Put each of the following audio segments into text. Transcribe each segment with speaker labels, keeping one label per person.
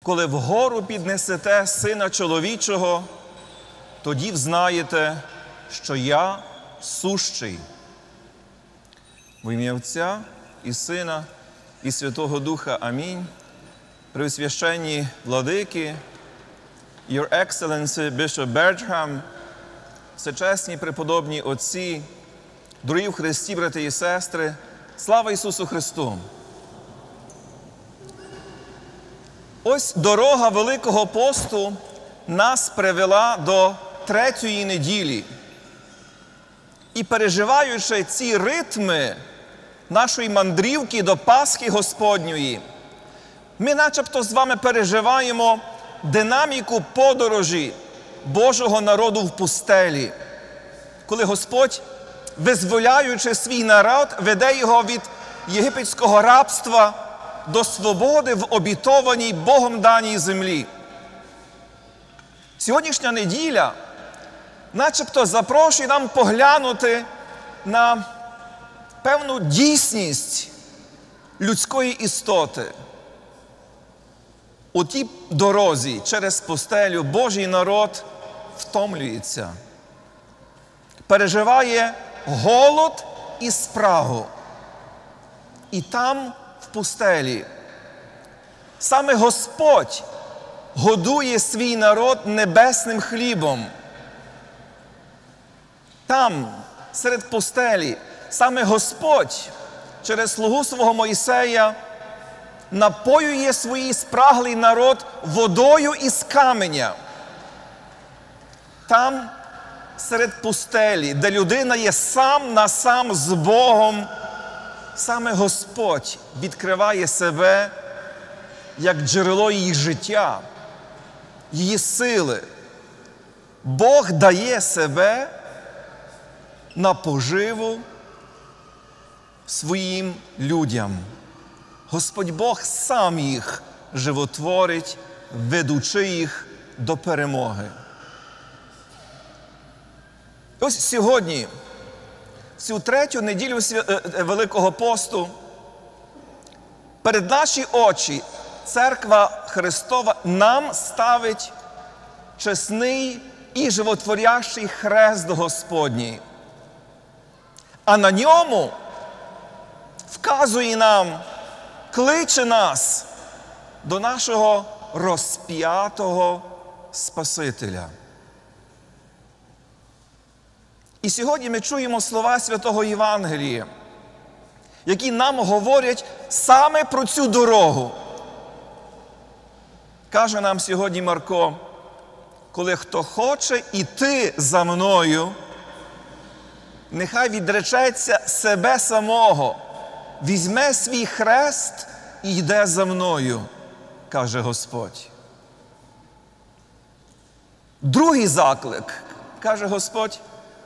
Speaker 1: коли вгору піднесете Сина Чоловічого, тоді взнаєте, що я сущий. В ім'я Отця і Сина і Святого Духа. Амінь. Преосвященні владики, Your Excellency Bishop Bertram, всечесні преподобні отці, дорогі в Христі, брати і сестри, слава Ісусу Христу! Ось дорога Великого посту нас привела до третьої неділі. І переживаючи ці ритми нашої мандрівки до Пасхи Господньої, ми начебто з вами переживаємо динаміку подорожі Божого народу в пустелі, коли Господь, визволяючи свій народ, веде його від єгипетського рабства до свободи в обітованій Богом даній землі. Сьогоднішня неділя начебто запрошує нам поглянути на певну дійсність людської істоти. У тій дорозі через пустелю Божий народ втомлюється, переживає голод і спрагу. І там, в пустелі, саме Господь годує свій народ небесним хлібом. Там, серед пустелі, саме Господь через слугу свого Мойсея напоює свій спраглий народ водою із каменя. Там, серед пустелі, де людина є сам на сам з Богом, саме Господь відкриває себе як джерело її життя, її сили. Бог дає себе на поживу своїм людям. Господь Бог сам їх животворить, ведучи їх до перемоги. Ось сьогодні, в цю третю неділю Великого посту, перед наші очі Церква Христова нам ставить чесний і животворящий хрест Господній. А на ньому вказує нам, кличе нас до нашого розп'ятого Спасителя. І сьогодні ми чуємо слова Святого Євангелія, які нам говорять саме про цю дорогу. Каже нам сьогодні Марко: коли хто хоче іти за мною, нехай відречеться себе самого, візьме свій хрест і йде за мною, каже Господь. Другий заклик, каже Господь: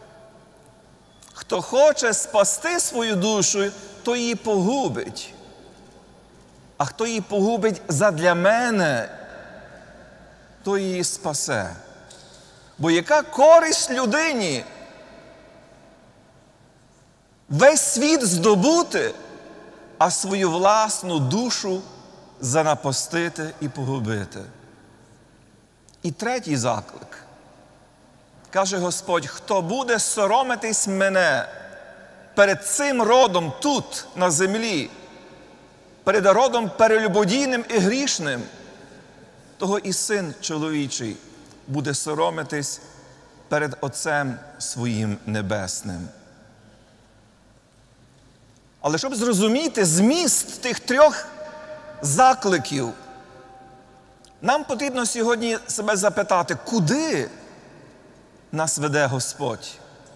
Speaker 1: хто хоче спасти свою душу, то її погубить. А хто її погубить задля мене, то її спасе. Бо яка користь людині весь світ здобути, а свою власну душу занапастити і погубити? І третій заклик. Каже Господь: хто буде соромитись мене перед цим родом тут, на землі, перед родом перелюбодійним і грішним, того і Син Чоловічий буде соромитись перед Отцем своїм Небесним. Але щоб зрозуміти зміст тих трьох закликів, нам потрібно сьогодні себе запитати, куди нас веде Господь?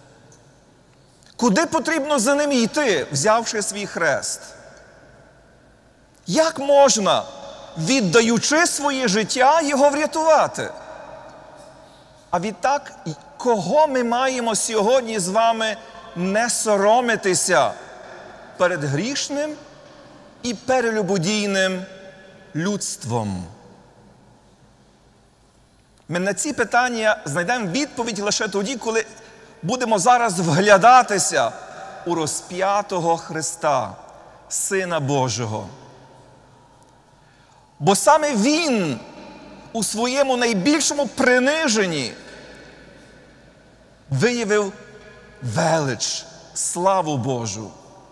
Speaker 1: Куди потрібно за ним йти, взявши свій хрест? Як можна, віддаючи своє життя, його врятувати? А відтак, кого ми маємо сьогодні з вами не соромитися перед грішним і перелюбодійним людством? Ми на ці питання знайдемо відповідь лише тоді, коли будемо зараз вглядатися у розп'ятого Христа, Сина Божого. Бо саме Він у своєму найбільшому приниженні виявив велич, славу Божу.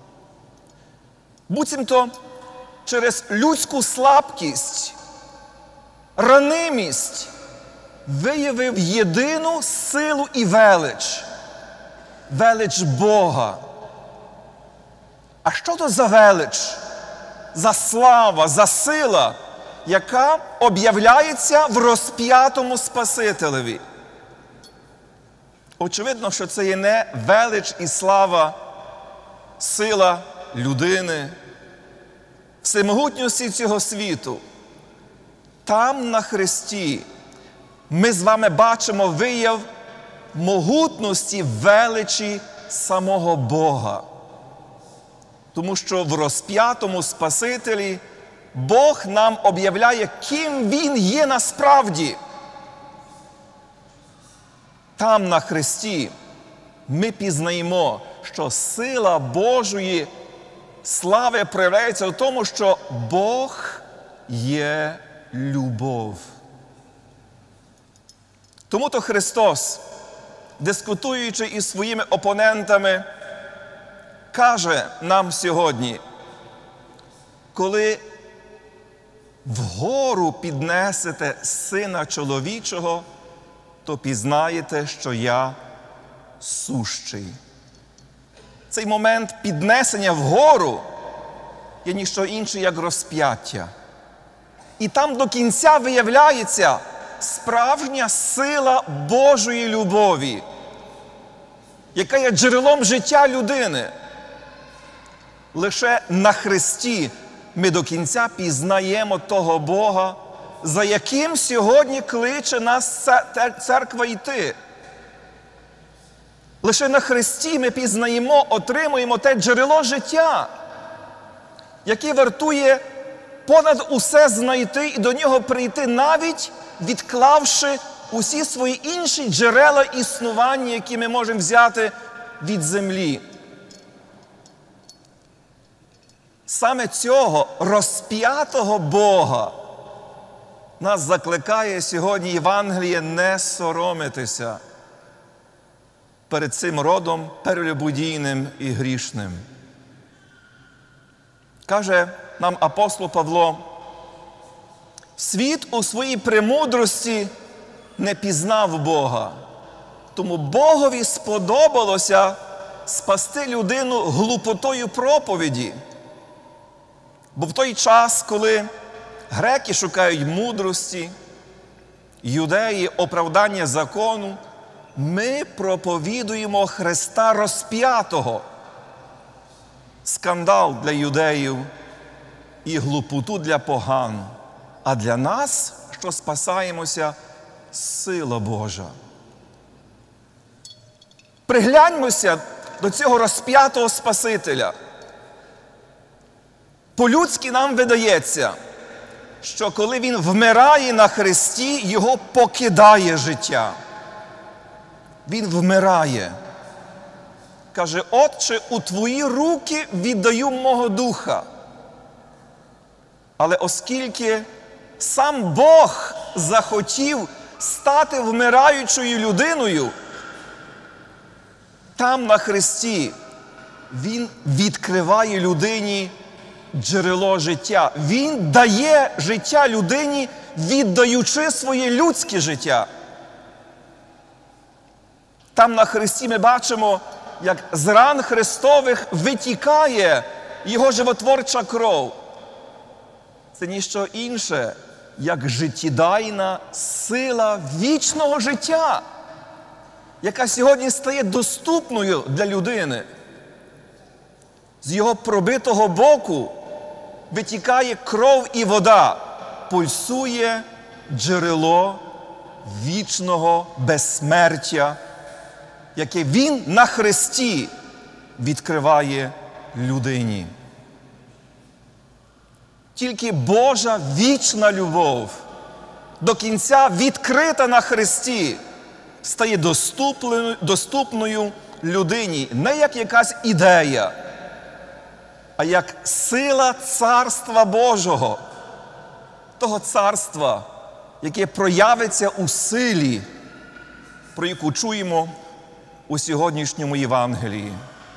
Speaker 1: Буцімто через людську слабкість, ранимість виявив єдину силу і велич – велич Бога. А що то за велич, за слава, за сила, яка об'являється в розп'ятому Спасителеві? Очевидно, що це є не велич і слава, сила людини, всемогутності цього світу. Там, на хресті, ми з вами бачимо вияв могутності, величі самого Бога. Тому що в розп'ятому Спасителі Бог нам об'являє, ким Він є насправді. Там, на хресті, ми пізнаємо, що сила Божої слави проявляється в тому, що Бог є любов. Тому-то Христос, дискутуючи із своїми опонентами, каже нам сьогодні: коли вгору піднесете Сина Чоловічого, то пізнаєте, що я сущий. Цей момент піднесення вгору є ніщо інше, як розп'яття. І там до кінця виявляється справжня сила Божої любові, яка є джерелом життя людини. Лише на хресті ми до кінця пізнаємо того Бога, за яким сьогодні кличе нас церква йти. Лише на хресті ми пізнаємо, отримуємо те джерело життя, яке вартує понад усе знайти і до нього прийти, навіть відклавши усі свої інші джерела існування, які ми можемо взяти від землі. Саме цього розп'ятого Бога нас закликає сьогодні Євангеліє не соромитися перед цим родом перелюбодійним і грішним. Каже нам апостол Павло: світ у своїй премудрості не пізнав Бога, тому Богові сподобалося спасти людину глупотою проповіді. Бо в той час, коли греки шукають мудрості, юдеї – оправдання закону, ми проповідуємо Христа розп'ятого. Скандал для юдеїв і глупоту для поган. А для нас, що спасаємося, сила Божа. Пригляньмося до цього розп'ятого Спасителя. По-людськи нам видається, що коли Він вмирає на хресті, Його покидає життя. Він вмирає. Каже: «Отче, у Твої руки віддаю мого духа». Але оскільки сам Бог захотів стати вмираючою людиною, там на хресті Він відкриває людині джерело життя. Він дає життя людині, віддаючи своє людське життя. Там на хресті ми бачимо, як з ран Христових витікає Його животворча кров. Це ніщо інше, як життєдайна сила вічного життя, яка сьогодні стає доступною для людини. З Його пробитого боку витікає кров і вода, пульсує джерело вічного безсмертя, яке Він на хресті відкриває людині. Тільки Божа вічна любов, до кінця відкрита на хресті, стає доступною людині не як якась ідея, а як сила Царства Божого, того царства, яке проявиться у силі, про яку чуємо у сьогоднішньому Євангелії.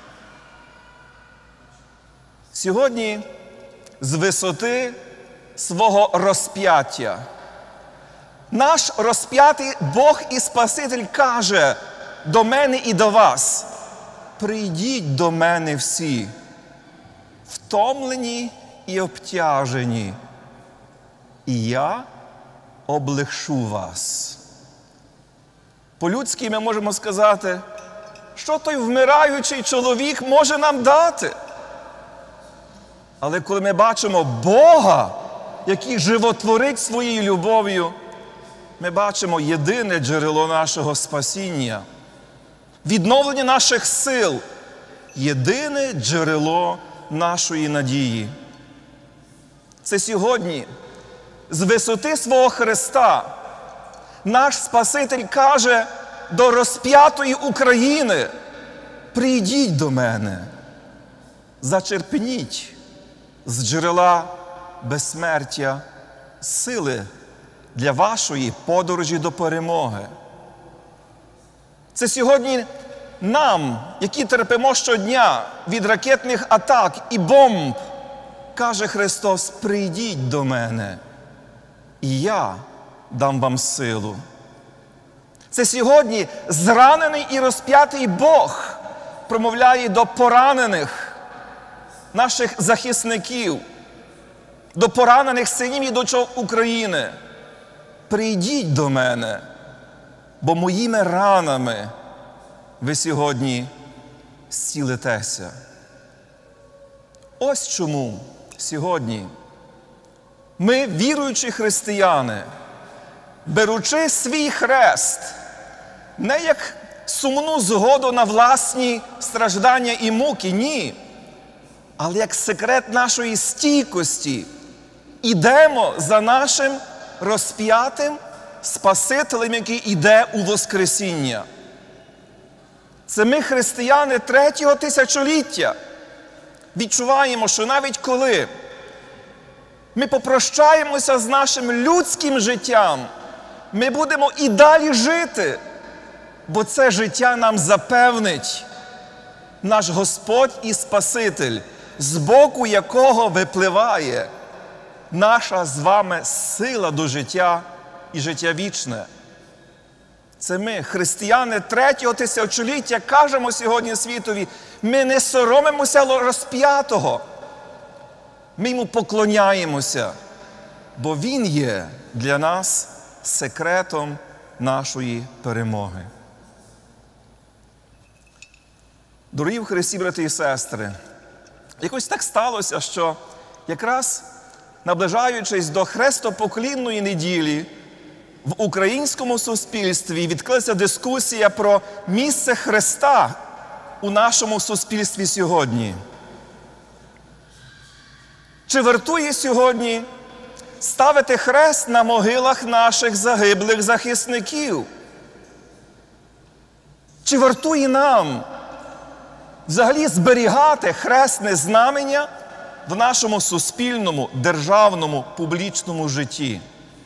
Speaker 1: Сьогодні з висоти свого розп'яття наш розп'ятий Бог і Спаситель каже до мене і до вас: прийдіть до мене всі, втомлені і обтяжені, і я облегшу вас. По-людськи ми можемо сказати, що той вмираючий чоловік може нам дати? Але коли ми бачимо Бога, який животворить своєю любов'ю, ми бачимо єдине джерело нашого спасіння, відновлення наших сил, єдине джерело нашої надії. Це сьогодні, з висоти свого Христа, наш Спаситель каже до розп'ятої України: прийдіть до мене, зачерпніть з джерела безсмертя сили для вашої подорожі до перемоги. Це сьогодні нам, які терпимо щодня від ракетних атак і бомб, каже Христос: прийдіть до мене, і я дам вам силу. Це сьогодні зранений і розп'ятий Бог промовляє до поранених наших захисників, до поранених синів і дочок України: прийдіть до мене, бо моїми ранами ви сьогодні зцілитеся. Ось чому сьогодні ми, віруючі християни, беручи свій хрест не як сумну згоду на власні страждання і муки, ні, але як секрет нашої стійкості, ідемо за нашим розп'ятим Спасителем, який іде у Воскресіння. Це ми, християни третього тисячоліття, відчуваємо, що навіть коли ми попрощаємося з нашим людським життям, ми будемо і далі жити, бо це життя нам запевнить наш Господь і Спаситель, з боку якого випливає наша з вами сила до життя і життя вічне. Це ми, християни третього тисячоліття, кажемо сьогодні світові: ми не соромимося розп'ятого, ми йому поклоняємося, бо він є для нас секретом нашої перемоги. Дорогі в Христі, брати і сестри, якось так сталося, що якраз наближаючись до хрестопоклінної неділі, в українському суспільстві відкрилася дискусія про місце Христа у нашому суспільстві сьогодні. Чи вартує сьогодні ставити хрест на могилах наших загиблих захисників? Чи вартує нам взагалі зберігати хресне знамення в нашому суспільному, державному, публічному житті?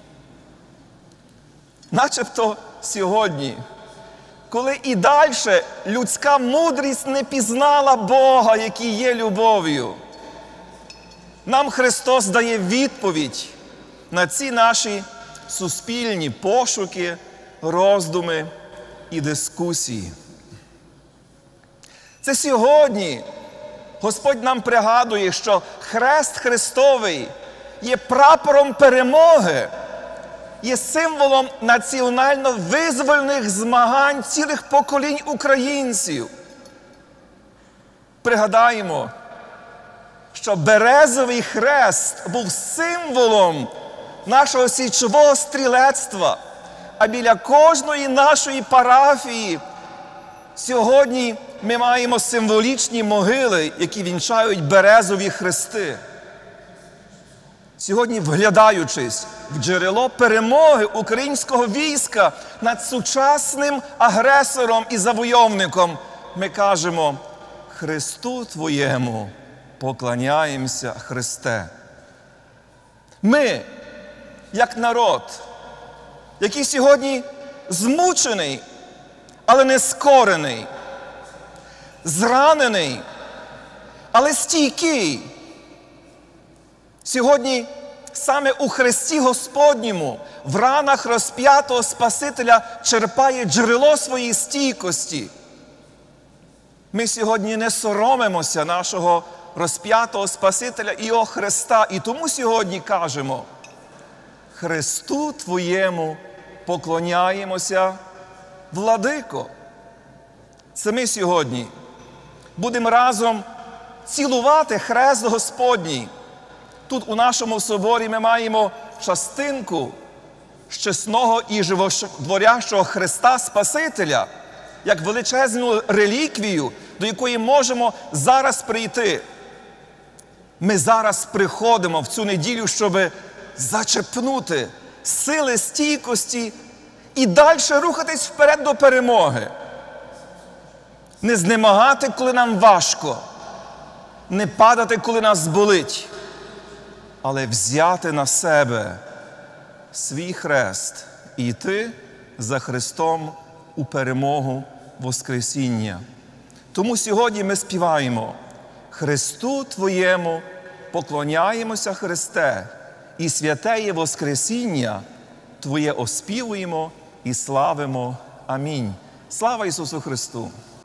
Speaker 1: Начебто сьогодні, коли і далі людська мудрість не пізнала Бога, який є любов'ю, нам Христос дає відповідь на ці наші суспільні пошуки, роздуми і дискусії. Це сьогодні Господь нам пригадує, що хрест Христовий є прапором перемоги, є символом національно-визвольних змагань цілих поколінь українців. Пригадаємо, що березовий хрест був символом нашого січового стрілецтва, а біля кожної нашої парафії сьогодні ми маємо символічні могили, які вінчають березові хрести. Сьогодні, вглядаючись в джерело перемоги українського війська над сучасним агресором і завойовником, ми кажемо: Христу Твоєму поклоняємося, Христе. Ми, як народ, який сьогодні змучений, але не скорений, зранений, але стійкий. Сьогодні саме у Христі Господньому, в ранах розп'ятого Спасителя черпає джерело своєї стійкості. Ми сьогодні не соромимося нашого розп'ятого Спасителя і Його Христа. І тому сьогодні кажемо: Христу Твоєму поклоняємося, Владико. Це ми сьогодні будемо разом цілувати хрест Господній. Тут у нашому соборі ми маємо частинку чесного і животворящого Христа Спасителя, як величезну реліквію, до якої можемо зараз прийти. Ми зараз приходимо в цю неділю, щоб зачепнути сили стійкості і далі рухатись вперед до перемоги. Не знемагати, коли нам важко, не падати, коли нас болить, але взяти на себе свій хрест і йти за Христом у перемогу Воскресіння. Тому сьогодні ми співаємо: Христу Твоєму поклоняємося, Христе, і святеє Воскресіння Твоє оспівуємо і славимо. Амінь. Слава Ісусу Христу!